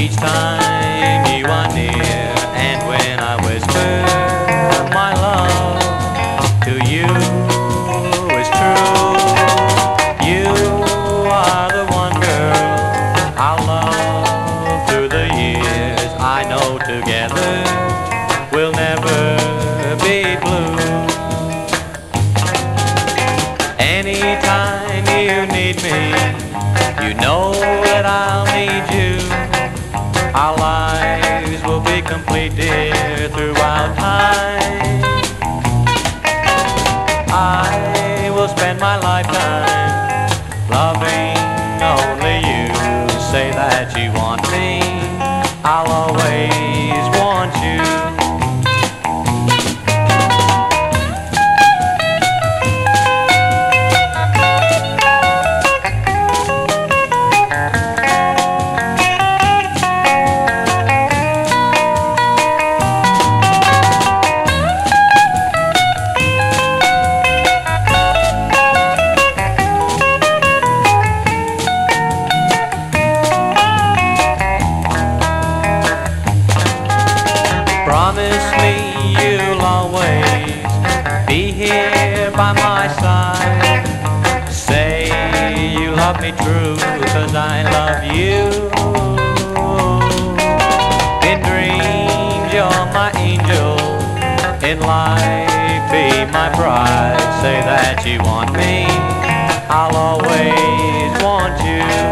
each time you are near. And when I whisper my love to you is true, you are the one girl I'll love through the years. I know together we'll never be blue. Anytime you need me, you know that I'll need you. Our lives will be complete, dear, throughout time. I will spend my lifetime loving only you. Say that you want me, I'll always want you. Promise me you'll always be here by my side. Say you love me true, 'cause I love you. In dreams you're my angel, in life be my bride. Say that you want me, I'll always want you.